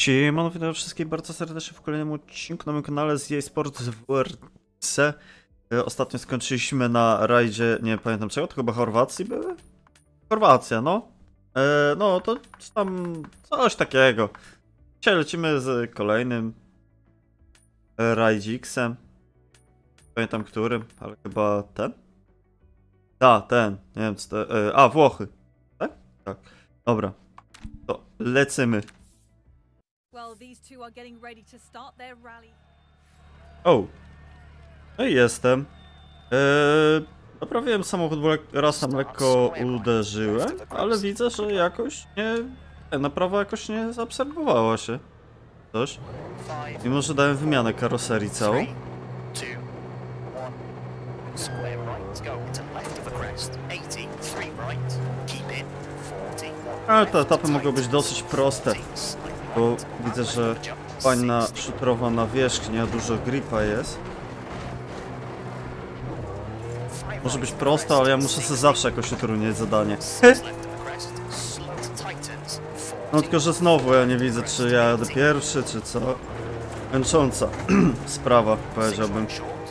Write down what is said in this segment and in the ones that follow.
Siemano, witam wszystkich bardzo serdecznie w kolejnym odcinku na moim kanale z EA Sports w WRC. Ostatnio skończyliśmy na rajdzie, nie pamiętam czego, to chyba Chorwacji były? Chorwacja, no. No, to tam coś takiego. Dzisiaj lecimy z kolejnym rajdziksem. Pamiętam którym, ale chyba ten? Ten, nie wiem co to... Włochy. Tak? Tak. Dobra. To lecimy. O! No i jestem. Naprawiłem samochód, bo raz tam lekko uderzyłem, ale widzę, że jakoś nie... Naprawa jakoś nie zaobserwowała się. Coś. Mimo, że dałem wymianę karoserii całą. Ale te etapy mogą być dosyć proste, bo widzę, że fajna shooterowa nawierzchnia, dużo gripa jest. Może być prosta, ale ja muszę sobie zawsze jakoś utrudniać zadanie. No tylko, że znowu ja nie widzę, czy ja jadę pierwszy, czy co. Męcząca sprawa, powiedziałbym.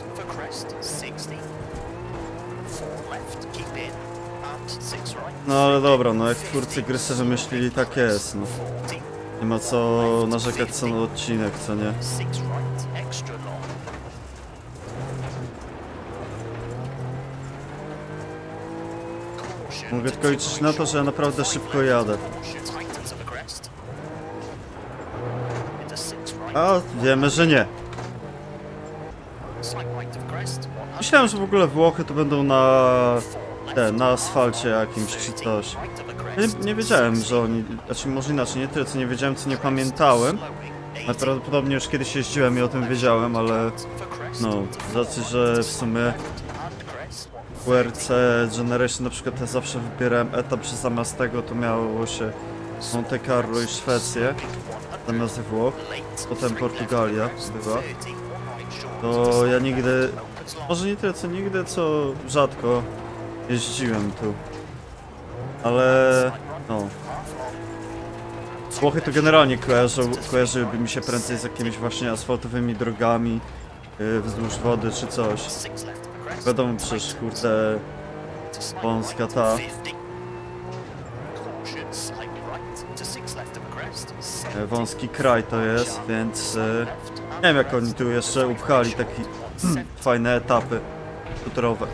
No ale dobra, no jak twórcy gry sobie wymyślili, tak jest, no. Nie ma co narzekać co na odcinek, co nie? Mogę tylko liczyć na to, że ja naprawdę szybko jadę. A wiemy, że nie. Myślałem, że w ogóle Włochy to będą na asfalcie jakimś czy coś. Ja nie wiedziałem, że oni... Znaczy może inaczej, nie tyle co nie wiedziałem, co nie pamiętałem. Najprawdopodobniej już kiedyś jeździłem i o tym wiedziałem, ale... No, z racji, że w sumie... W WRC Generation na przykład ja zawsze wybierałem etap, że zamiast tego to miało się Monte Carlo i Szwecję zamiast Włoch, potem Portugalia była. To ja nigdy... Może nie tyle co nigdy, co rzadko jeździłem tu. Ale... no... Włochy to generalnie kojarzyłyby mi się prędzej z jakimiś właśnie asfaltowymi drogami wzdłuż wody czy coś. Wiadomo przecież, kurde... Wąska ta... Wąski kraj to jest, więc... nie wiem jak oni tu jeszcze upchali takie fajne etapy shooterowe.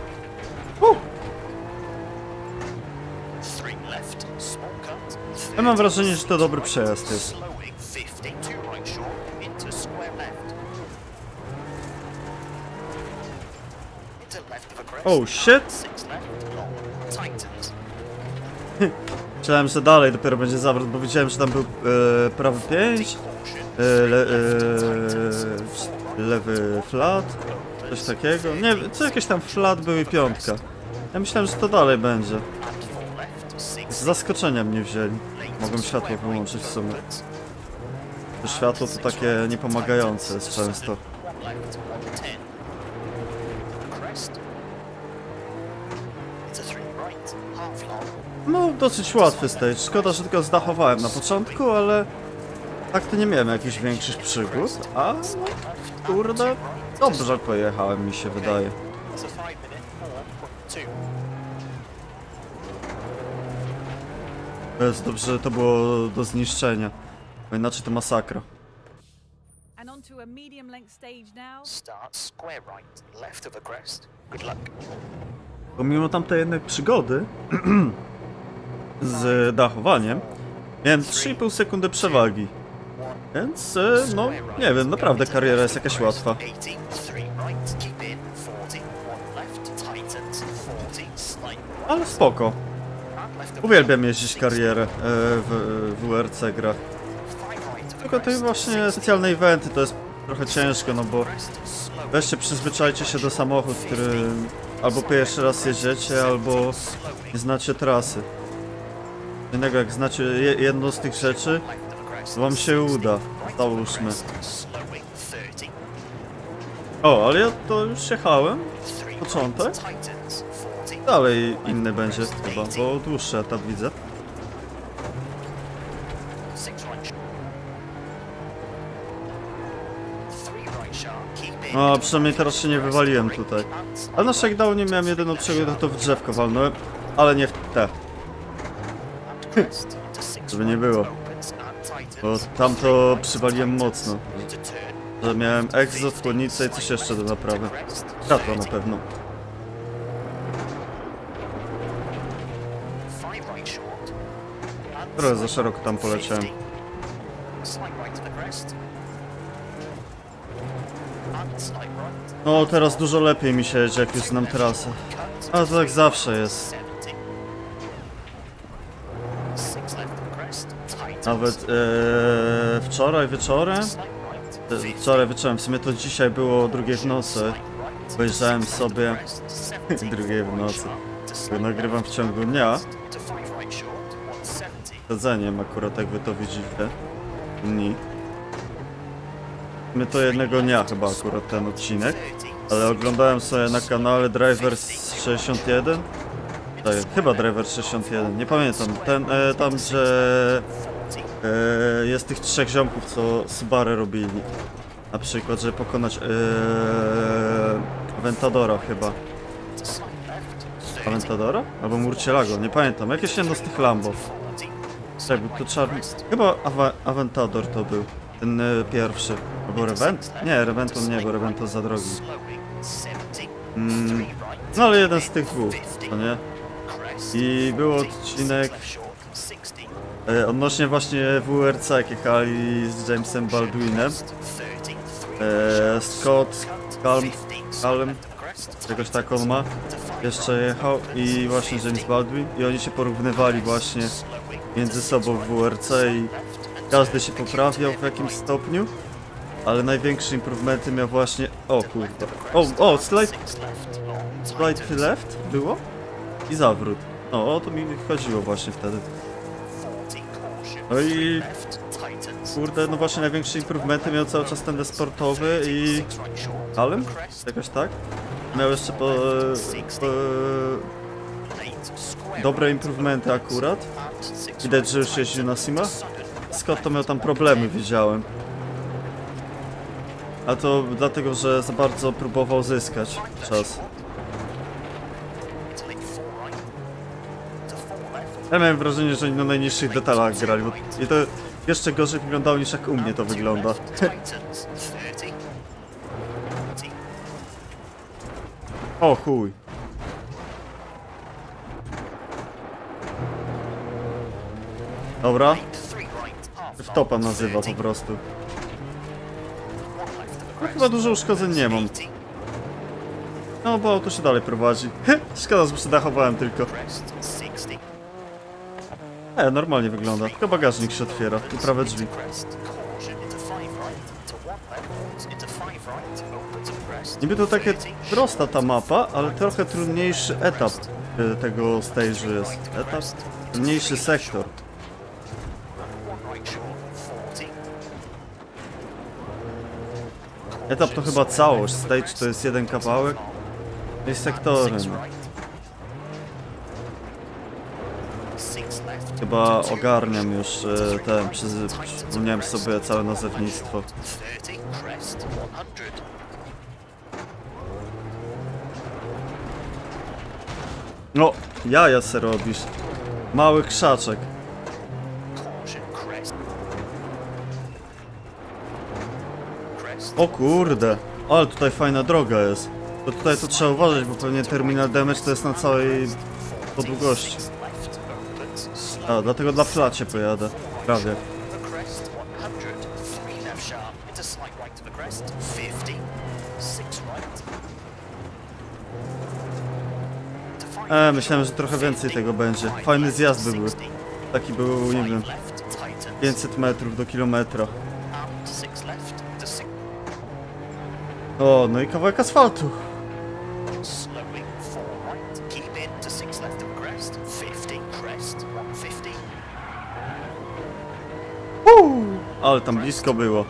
Ja mam wrażenie, że to dobry przejazd jest. Oh shit! Myślałem, że dalej dopiero będzie zawrót, bo widziałem, że tam był prawy 5, lewy flat, coś takiego. Nie wiem, co jakieś tam flat były i piątka. Ja myślałem, że to dalej będzie. Z zaskoczenia mnie wzięli. Mogłem światło wyłączyć w sumie. To światło to takie niepomagające jest często. No, dosyć łatwy stage. Szkoda, że tylko zdachowałem na początku, ale... tak to nie miałem jakichś większych przygód, a... no, kurde... dobrze pojechałem, mi się wydaje. Jest dobrze, to było do zniszczenia. Bo inaczej to masakra. Pomimo tamtej jednej przygody z dachowaniem, miałem 3,5 sekundy przewagi. Więc, no, nie wiem, naprawdę kariera jest jakaś łatwa. Ale spoko. Uwielbiam jeździć karierę w WRC grach. Tylko te właśnie specjalne eventy to jest trochę ciężko, no bo weźcie przyzwyczajcie się do samochodu, który albo pierwszy raz jeździcie, albo nie znacie trasy. Innego jak znacie jedną z tych rzeczy, to wam się uda, załóżmy. O, ale ja to już jechałem, początek. Dalej inny będzie chyba, bo dłuższy etap widzę. No, przynajmniej teraz się nie wywaliłem tutaj. Ale na shakedownie miałem jedyną przygodę, to w drzewko walnąłem, ale nie w te. Żeby nie było. Bo tamto przywaliłem mocno. Że miałem egzot, chłodnicę i coś jeszcze do naprawy. Światło na pewno. Trochę za szeroko tam poleciałem. No teraz dużo lepiej mi się jedzie, jak już znam trasę. A to tak zawsze jest. Nawet wczoraj wieczorem? Wczoraj wieczorem, w sumie to dzisiaj było o 2 w nocy. Obejrzałem sobie 2 w nocy. Nagrywam w ciągu dnia. Sedzeniem akurat, jak wy to widzicie. Dni. My to jednego dnia chyba akurat ten odcinek. Ale oglądałem sobie na kanale Drivers 61. Tak, chyba Drivers 61, nie pamiętam. Ten tam, że jest tych 3 ziomków, co Subaru robili. Na przykład, żeby pokonać Aventadora chyba. Aventadora? Albo Murcielago, nie pamiętam. Jakieś jedno z tych Lambo. Tak, był to czarny. Chyba Aventador to był. Ten pierwszy. Albo Revent? Nie, Reventon nie, bo Reventon za drogi. No ale jeden z tych dwóch, to nie? I był odcinek odnośnie właśnie WRC, jak jechali z Jamesem Baldwinem. Scott Calm, jakoś tak on ma, jeszcze jechał i właśnie James Baldwin i oni się porównywali właśnie między sobą w WRC i każdy się poprawiał w jakimś stopniu, ale największe improvementy miał właśnie... O kurde... Slide left było? I zawrót. No, o to mi chodziło właśnie wtedy. No i... Kurde, no właśnie największe improvementy miał cały czas ten sportowy i... Alem? Jakoś tak? Miał jeszcze dobre improvementy akurat. Widać, że już jeździł na simach. Scott to miał tam problemy, widziałem. A to dlatego, że za bardzo próbował zyskać czas. Ja miałem wrażenie, że oni na najniższych detalach grali, bo i to jeszcze gorzej wyglądało niż jak u mnie to wygląda. O chuj. Dobra. W topa nazywa po prostu. No chyba dużo uszkodzeń nie mam. No bo auto się dalej prowadzi. Szkoda, że przedachowałem tylko. Normalnie wygląda, tylko bagażnik się otwiera i prawe drzwi. Niby to takie prosta ta mapa, ale trochę trudniejszy etap tego stage'u jest. Etap? Mniejszy sektor. Etap to chyba całość, stage to jest jeden kawałek. No i sektory. Chyba ogarniam już przypomniałem sobie całe nazewnictwo. No, jaja se robisz. Mały krzaczek. O kurde, ale tutaj fajna droga jest. To tutaj to trzeba uważać, bo pewnie terminal damage to jest na całej długości. A, dlatego dla flacie pojadę. Prawie. Myślałem, że trochę więcej tego będzie. Fajny zjazd by był. Taki był, nie wiem, 500 metrów do kilometra. O, no i kawałek asfaltu. Ale tam blisko było.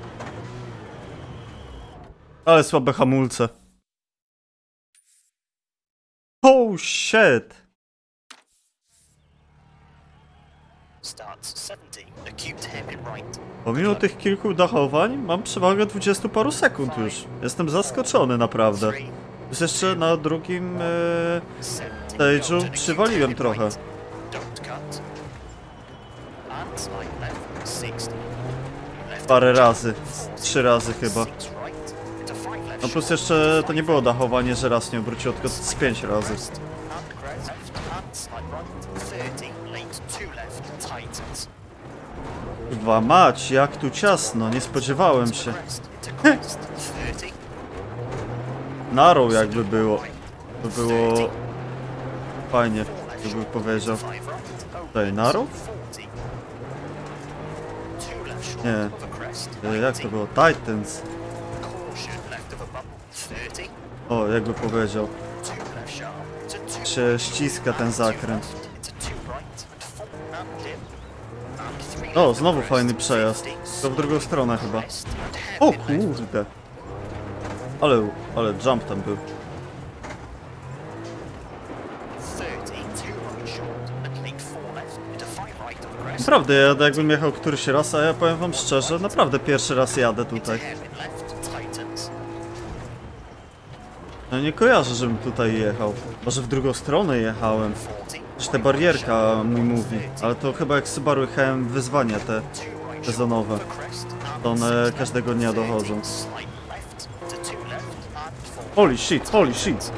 Ale słabe hamulce. Oh shit! Pomimo tych kilku dachowań mam przewagę 20 paru sekund już. Jestem zaskoczony naprawdę. Już jeszcze na drugim stage'u przywaliłem trochę. Parę razy. 3 razy chyba. No plus jeszcze to nie było dachowanie, że raz nie obróciło, tylko z 5 razy. Kurwa mać, jak tu ciasno, nie spodziewałem się. Narrow jakby było. To było... fajnie, gdyby powiedział. Tutaj, narrow? Nie. Jak to było? Titans. O, jakby powiedział. Się ściska ten zakręt. O, znowu fajny przejazd. To w drugą stronę chyba. O kurde. Ale jump tam był. Naprawdę, ja jakbym jechał któryś raz, a ja powiem wam szczerze, naprawdę pierwszy raz jadę tutaj. No nie kojarzę, żebym tutaj jechał. Może w drugą stronę jechałem. Też ta barierka mi mówi, ale to chyba jak z Subaru jechałem wyzwania te sezonowe. To one każdego dnia dochodzą. Holy shit, holy shit!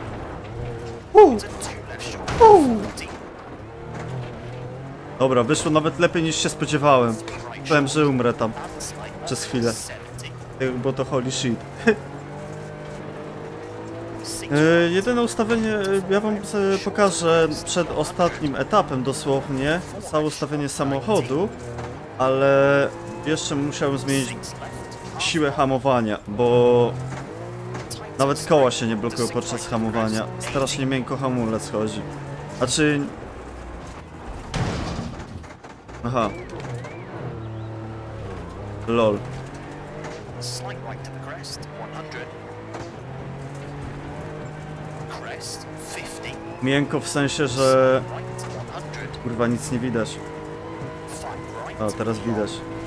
Dobra, wyszło nawet lepiej niż się spodziewałem. Myślałem, że umrę tam przez chwilę. Bo to holy shit. Jedyne ustawienie, ja wam pokażę przed ostatnim etapem dosłownie, całe ustawienie samochodu, ale jeszcze musiałem zmienić siłę hamowania, bo nawet koła się nie blokują podczas hamowania. Strasznie miękko hamulec chodzi. Znaczy... Aha. Lol. Miękko w sensie, że... Kurwa, nic nie widać. O, teraz widać.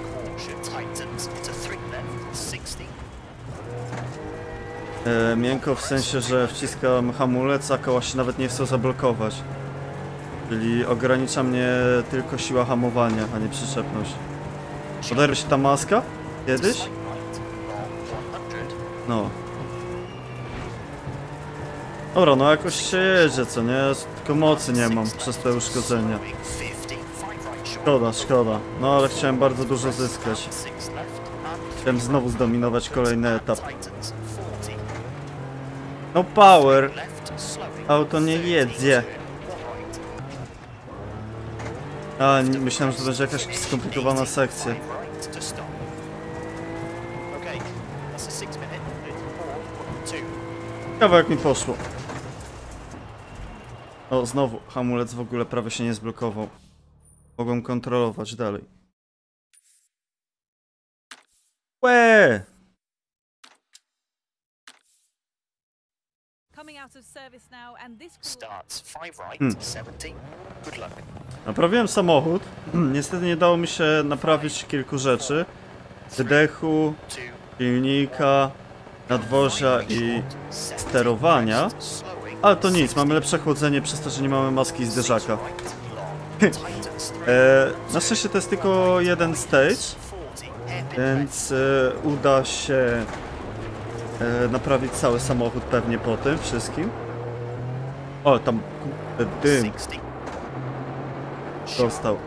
Miękko w sensie, że wciskam hamulec, a koła się nawet nie chcą zablokować. Czyli ogranicza mnie tylko siła hamowania, a nie przyczepność. Podarła się ta maska? Kiedyś? No. Dobra, no jakoś się jedzie, co nie? Tylko mocy nie mam przez te uszkodzenia. Szkoda, szkoda. No ale chciałem bardzo dużo zyskać. Chciałem znowu zdominować kolejny etap. No power! Auto nie jedzie. A, myślałem, że to będzie jakaś skomplikowana sekcja. Ciekawe jak mi poszło. O, znowu hamulec w ogóle prawie się nie zblokował. Mogłem kontrolować dalej. Łe! Naprawiłem samochód. Niestety nie dało mi się naprawić kilku rzeczy. Wydechu, silnika, nadwozia i sterowania. Ale to nic, mamy lepsze chłodzenie przez to, że nie mamy maski zderzaka. Na szczęście to jest tylko jeden stage, więc uda się naprawić cały samochód pewnie po tym wszystkim. O, tam dym dostał.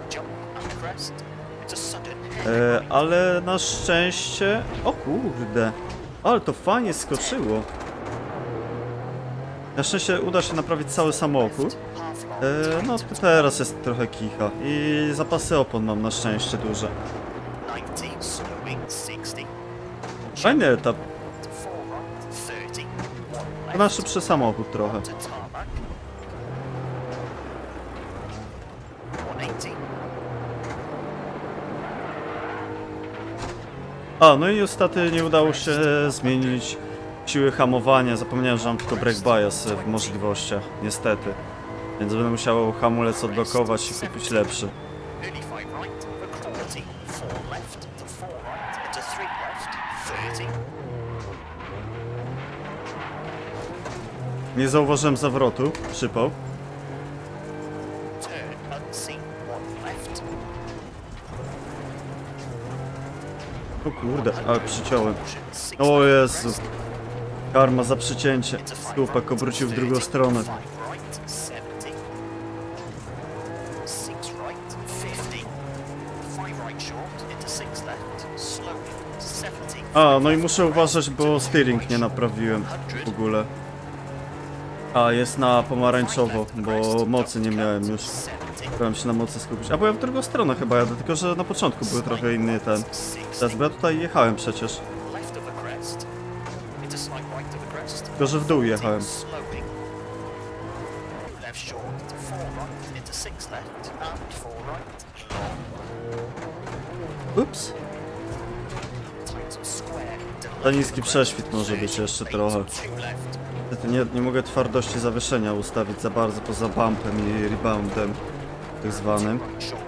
Ale na szczęście... O kurde, ale to fajnie skoczyło. Na szczęście uda się naprawić cały samochód. No teraz jest trochę kicha i zapasy opon mam na szczęście duże. Fajny etap. To na szybszy samochód trochę. A, no i niestety nie udało się zmienić siły hamowania. Zapomniałem, że mam tylko brake bias w możliwościach, niestety. Więc będę musiał hamulec odblokować i kupić lepszy. Nie zauważyłem zawrotu, przypał. O kurde, ale przyciąłem. O Jezu. Karma za przycięcie. Stupak obrócił w drugą stronę. A, no i muszę uważać, bo steering nie naprawiłem w ogóle. A, jest na pomarańczowo, bo mocy nie miałem już. Chciałem się na mocy skupić. A, bo ja w drugą stronę chyba jadę, tylko że na początku był trochę inny ten. Teraz, bo ja tutaj jechałem przecież. Tylko, że w dół jechałem. Ups. Za niski prześwit może być jeszcze trochę. Niestety nie mogę twardości zawieszenia ustawić za bardzo poza bumpem i reboundem tak zwanym.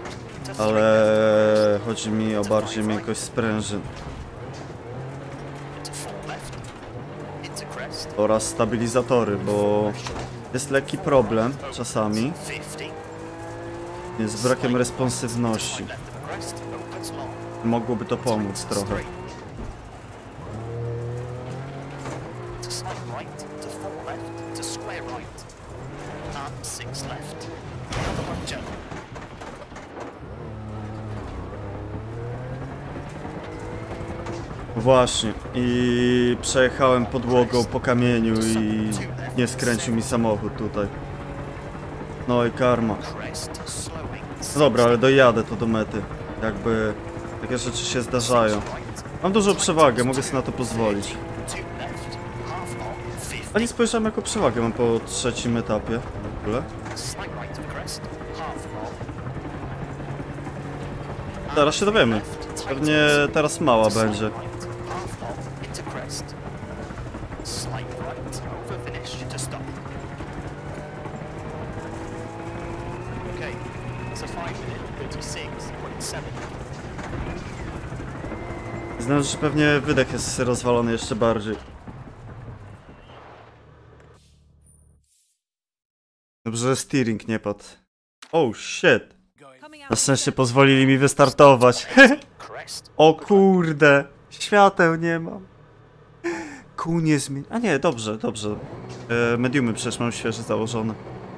Ale chodzi mi o bardziej miękkość sprężyn. Oraz stabilizatory, bo jest lekki problem czasami z brakiem responsywności. Mogłoby to pomóc trochę. Właśnie, i przejechałem podłogą po kamieniu i nie skręcił mi samochód tutaj. No i karma. No dobra, ale dojadę to do mety. Jakby takie rzeczy się zdarzają. Mam dużą przewagę, mogę sobie na to pozwolić. A nie spojrzałem jaką przewagę mam po trzecim etapie w ogóle. Teraz się dowiemy. Pewnie teraz mała będzie. Znaczy, że pewnie wydech jest rozwalony jeszcze bardziej. Dobrze, że steering nie padł. Oh shit. Na szczęście pozwolili mi wystartować. O kurde. Świateł nie mam. Kół nie zmieni... A nie, dobrze, dobrze. Mediumy przecież mam świeże założone.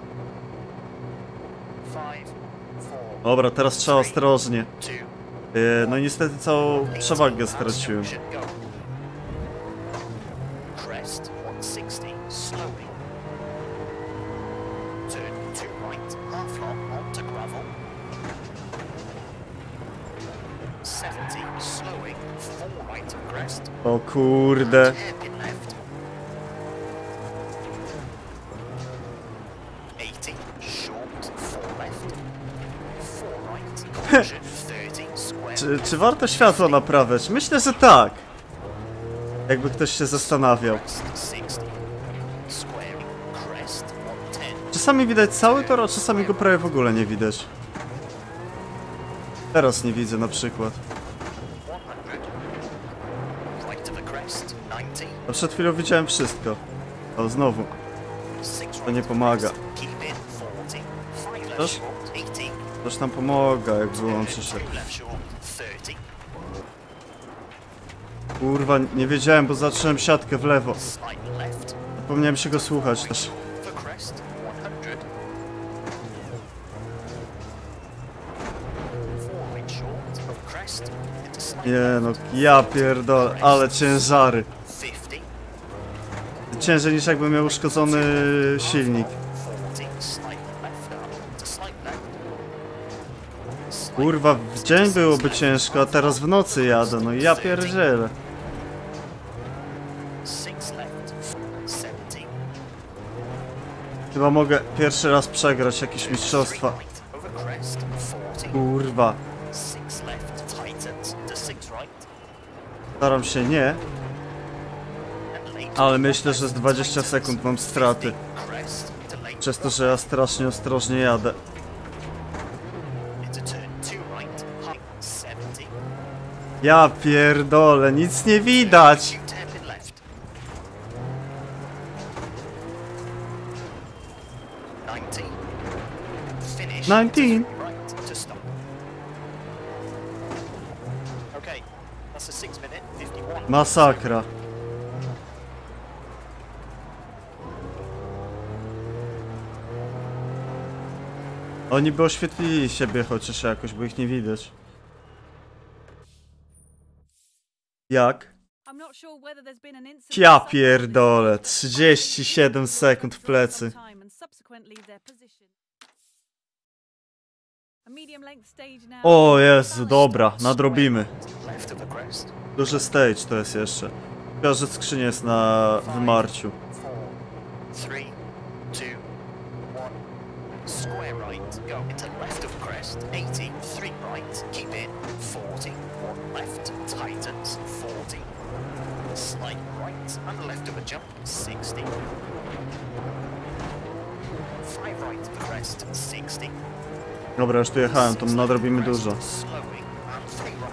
Dobra, teraz trzeba ostrożnie. No i niestety całą przewagę straciłem. O kurde. Czy warto światło naprawiać? Myślę, że tak. Jakby ktoś się zastanawiał. Czasami widać cały tor, a czasami go prawie w ogóle nie widać. Teraz nie widzę na przykład. A przed chwilą widziałem wszystko. O, znowu. To nie pomaga. Coś tam pomaga, jak wyłączy się. Kurwa, nie wiedziałem, bo zacząłem siatkę w lewo. Zapomniałem się go słuchać też. Nie no, ja pierdolę, ale ciężary. Ciężej niż jakbym miał uszkodzony silnik. Kurwa, w dzień byłoby ciężko, a teraz w nocy jadę, no i ja pierdzielę. Chyba mogę pierwszy raz przegrać jakieś mistrzostwa. Kurwa. Staram się nie. Ale myślę, że z 20 sekund mam straty. Przez to, że ja strasznie ostrożnie jadę. Ja pierdolę, nic nie widać! 19. Masakra. Oni by oświetlili siebie chociaż jakoś, bo ich nie widać. Jak? Ja pierdolę, 37 sekund w plecy. O Jezu, dobra, nadrobimy. Duży stage to jest jeszcze. Chyba, że skrzynia jest na wymarciu. Square right, go into left of crest, 80, 3 right, keep in, 40, 1 left, tightens, 40, slight right, and left of a jump, 60, 5 right of crest, 60. Dobra, już tu jechałem, to nadrobimy dużo. Slowing, and 3 right.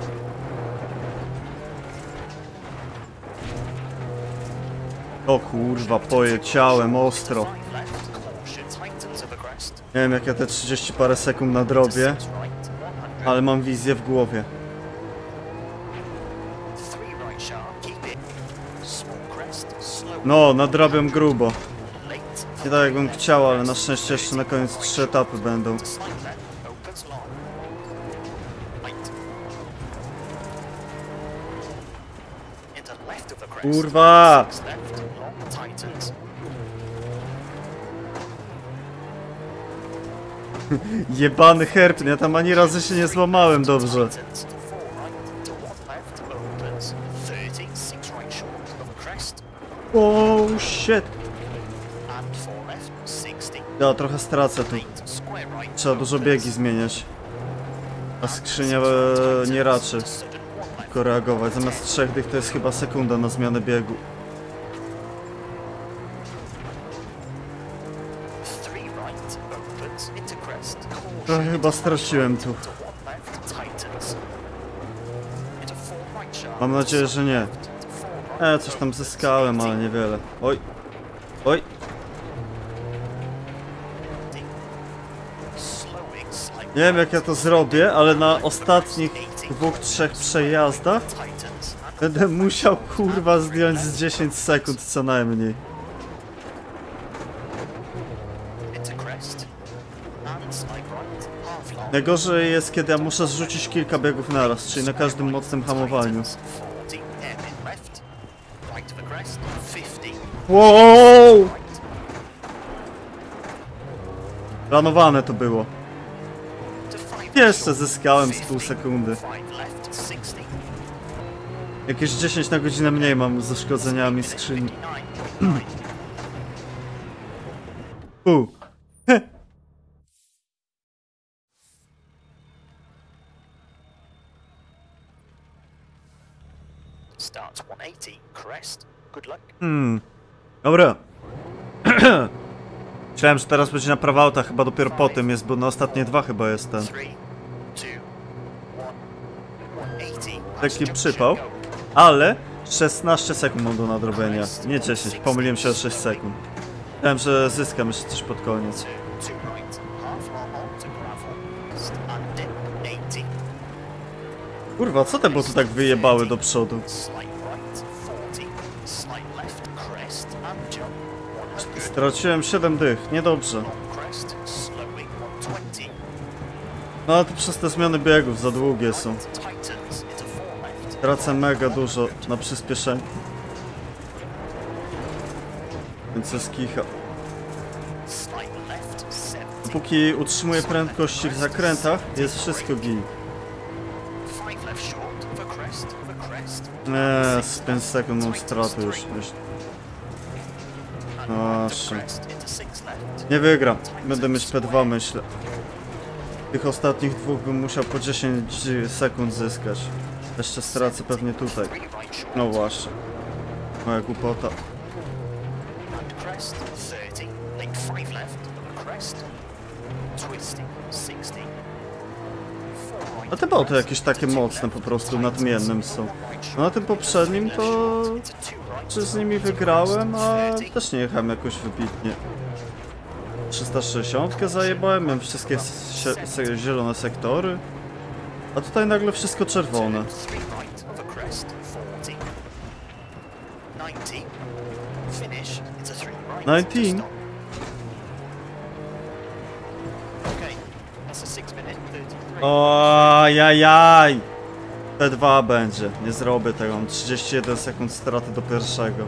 O kurwa, poleciałem ostro. 5 left, caution, tightens of a crest. Nie wiem jak ja te 30 parę sekund nadrobię, 6 right, 100. ale mam wizję w głowie. 3 right sharp, keep it. Small crest, slow. No, nadrabiam grubo. Late. Nie tak jakbym chciał, ale na szczęście jeszcze na koniec 3 etapy będą. Slight left, opens long. Right. Into left of the crest. Kurwa! 6 left, long tightens. Jebany herb, ja tam ani razy się nie złamałem dobrze. Tightens to 4 right, to 1 left, opens. 30, 6 right short of a crest. Oh shit! And 4 left, 60. Ja trochę stracę tu. 8, square right. Trzeba dużo biegi zmieniać. A skrzynia nie raczy Sudden 1 left. tylko reagować. Zamiast 3 dych to jest chyba sekunda na zmianę biegu. 3 right, opens into crest. Trochę chyba straciłem tu. To 1 left, tightens. Into 4 right sharp. Mam nadzieję, że nie. To 4 right. Coś tam zyskałem, ale niewiele. Oj. Oj. Slowing slightly. Nie wiem jak ja to zrobię, ale na ostatnich 2-3 przejazdach Tightens. będę musiał kurwa zdjąć z 10 sekund co najmniej. Into crest. And slight right. Half long. Najgorzej jest kiedy ja muszę zrzucić kilka biegów naraz, czyli na każdym mocnym hamowaniu. 40 in left. Right of a crest. 50. Wow! Right. Planowane to było. To 5 Jeszcze zyskałem z pół sekundy. 5 left. 60. Jakieś 10 na godzinę mniej mam z uszkodzeniami skrzyni. 59. Starts 180. Crest. Good luck. Dobra. Myślałem, że teraz będzie naprawa auta, chyba dopiero po tym jest, bo na ostatnie 2 chyba jest ten. 3, 2, 1. 180. Taki przypał. Ale 16 sekund mam do nadrobienia, nie 10, pomyliłem się o 6 sekund. Myślałem, że zyskam jeszcze coś pod koniec. Two right. Half long on to gravel. And dip. 80. Kurwa, co te boty tak wyjebały do przodu? Slight right. 40. Slight left. Crest. And jump. 100. Straciłem 7 dych, niedobrze. Long crest. Slowing. 120. No ale to przez te zmiany biegów za długie są. Tightens into 4 left. Tracę mega dużo na przyspieszeniu. Więc jest kicha. Slight left. 70. Dopóki utrzymuję prędkości w zakrętach, jest wszystko git. 5 left short. Of a crest. Of a crest. Z 5 sekund mam straty już, myślę. And No, right of shit. crest into 6 left. Nie wygram. Będę mieć P2, myślę. Tych ostatnich 2 bym musiał po 10 sekund zyskać. Jeszcze stracę pewnie tutaj. 3 right short. No właśnie. Moja głupota. And crest, 30, make 5 left, over crest, twisting, 60, 4 right. A te boty jakieś takie mocne po prostu, nadmiennym są. No na tym poprzednim to... Czy z nimi wygrałem, a też nie jechałem jakoś wybitnie. 360 zajebałem, miałem wszystkie zielone sektory. A tutaj nagle wszystko czerwone. 19? Ojajaj! P2 będzie, nie zrobię tego, mam 31 sekund straty do pierwszego.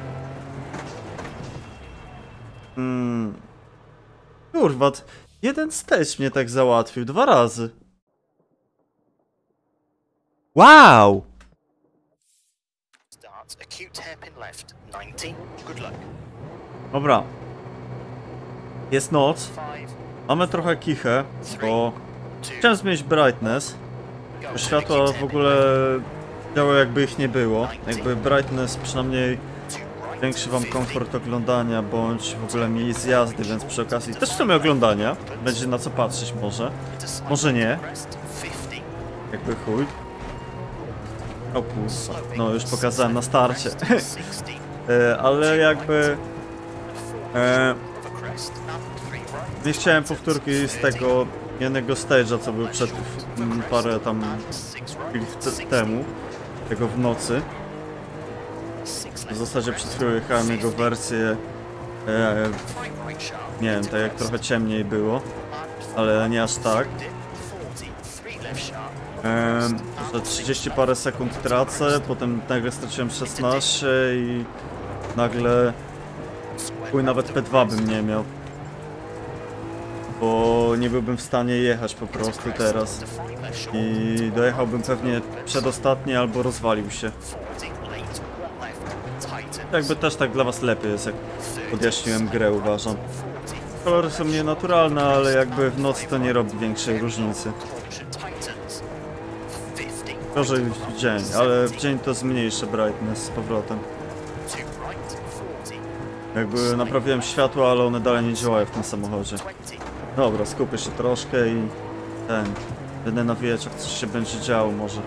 Kurwa, jeden stage mnie tak załatwił, 2 razy. Wow! Dobra. Jest noc. Mamy trochę kichę, bo chciałem zmienić brightness. Bo światła w ogóle działają jakby ich nie było. Jakby brightness przynajmniej większy wam komfort oglądania, bądź w ogóle miejsc jazdy, więc przy okazji też w sumie oglądania. Będzie na co patrzeć może. Może nie. Jakby chuj. O kurwa. No już pokazałem na starcie. Ale jakby... nie chciałem powtórki z tego jednego stage'a, co był przed parę tam chwil temu. Tego w nocy. W zasadzie przed chwilą jechałem jego wersję, nie wiem, tak jak trochę ciemniej było, ale nie aż tak. Że 30 parę sekund tracę, potem nagle straciłem 16 i nagle chuj nawet P2 bym nie miał. Bo nie byłbym w stanie jechać po prostu teraz. I dojechałbym pewnie przedostatni albo rozwalił się. Jakby też tak dla was lepiej jest, jak podjaśniłem grę, uważam. Kolory są nienaturalne, ale jakby w nocy to nie robi większej różnicy. Gorzej w dzień, ale w dzień to zmniejszę brightness z powrotem. Jakby naprawiłem światło, ale one dalej nie działają w tym samochodzie. Dobra, skupię się troszkę i będę nawijać, jak coś się będzie działo może.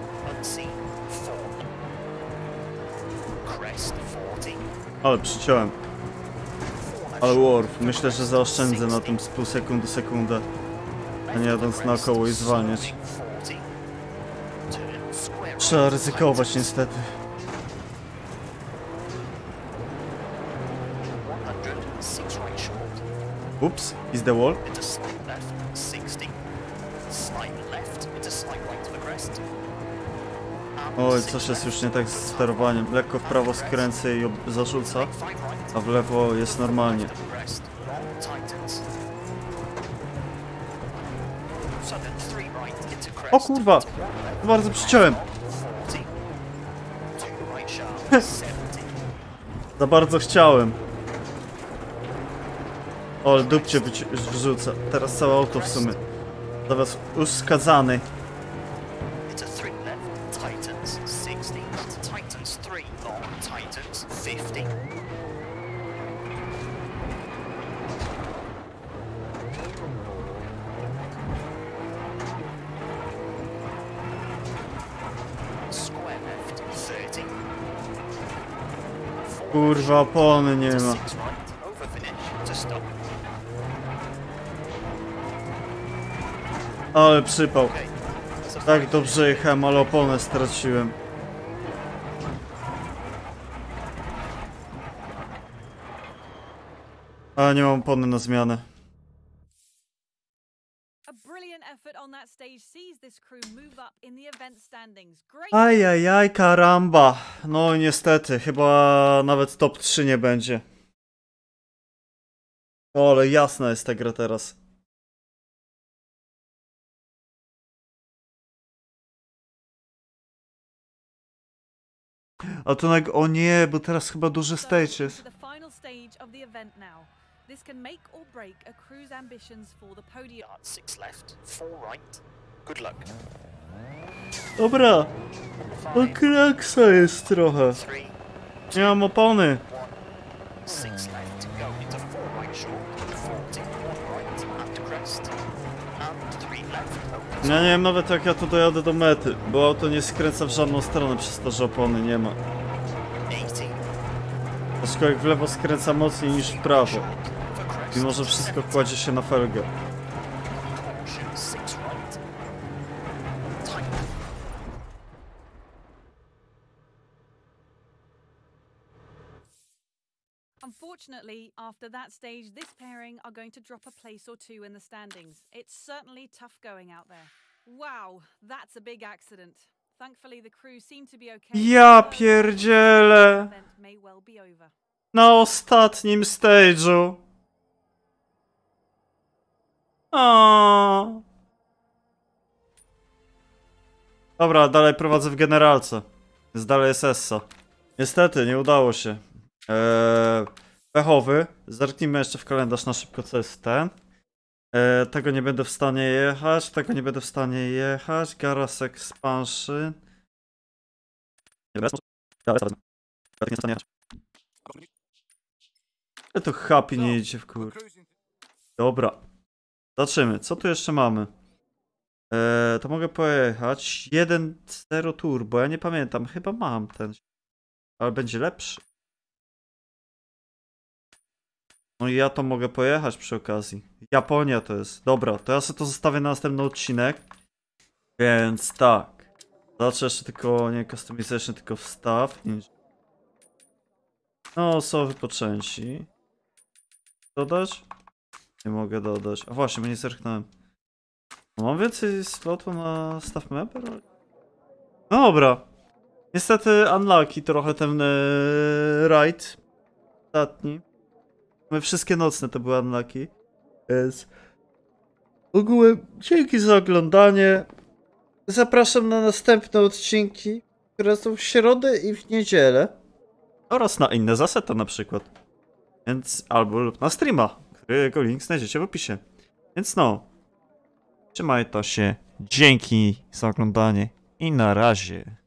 Ale przyciąłem. Ale Worf, myślę, że zaoszczędzę na tym z pół sekundy sekundę, a nie jadąc naokoło i zwalniać. Trzeba ryzykować niestety. Ups, is the wall? Oj, coś jest już nie tak z sterowaniem. Lekko w prawo skręcę i zarzuca, a w lewo jest normalnie. O kurwa! Bardzo przyciąłem! Za bardzo chciałem. O, ale dupcie wrzuca. Teraz całe auto w sumie. Zaraz uskazany. Kurwa, opony nie ma. Ale przypał. Tak dobrze jechałem, ale oponę straciłem. A nie mam opony na zmianę. Ajajaj, karamba. No niestety, chyba nawet top 3 nie będzie. O, ale jasna jest ta gra teraz. A to o nie, bo teraz chyba duży stage jest. This can make or break a crew's ambitions for the podium. 6 left, 4 right. Good luck. Dobra. To kraksa jest trochę. 3, Nie mam opony. 6 left to go into 4 right short, 40, 1 right and crest, and 3 left, opens Ja nie wiem nawet jak ja tu dojadę do mety, bo auto nie skręca w żadną stronę przez to, że opony nie ma. 80, Aczkolwiek w lewo skręca mocniej niż w prawo, short for crest, mimo że wszystko 70, kładzie się na felgę. caution 6 right, tight. Unfortunately, after that stage, this pairing are going to drop a place or two in the standings. It's certainly tough going out there. Wow, that's a big accident. Thankfully, the crew seem to be okay. Ja pierdzielę! Event may well be over. Na ostatnim stage'u. O. Dobra, dalej prowadzę w generalce. Jest dalej jest Essa. Niestety, nie udało się. Pechowy. Zerknijmy jeszcze w kalendarz na szybko, co jest ten. Tego nie będę w stanie jechać. Tego nie będę w stanie jechać. Garas Expansion. Nie będę. Nie w stanie jechać. Ale to happy nie idzie w kur... Dobra. Zobaczymy, co tu jeszcze mamy. To mogę pojechać. 1.0 turbo, ja nie pamiętam, chyba mam ten. Ale będzie lepszy. No i ja to mogę pojechać przy okazji. Japonia to jest. Dobra, to ja sobie to zostawię na następny odcinek. Więc tak. Zobaczę jeszcze tylko, nie customization, tylko wstaw. No, są wypoczęci. Dodać? Nie mogę dodać. A właśnie, bo nie zerknąłem. No, mam więcej slotu na staff member? No dobra. Niestety unlucky trochę ten raid. Ostatni. My wszystkie nocne to były unlucky. Więc... Ogółem dzięki za oglądanie. Zapraszam na następne odcinki, które są w środę i w niedzielę. Oraz na inne zasety na przykład. Więc albo lub na streama, którego link znajdziecie w opisie. Więc no. Trzymaj to się. Dzięki za oglądanie i na razie.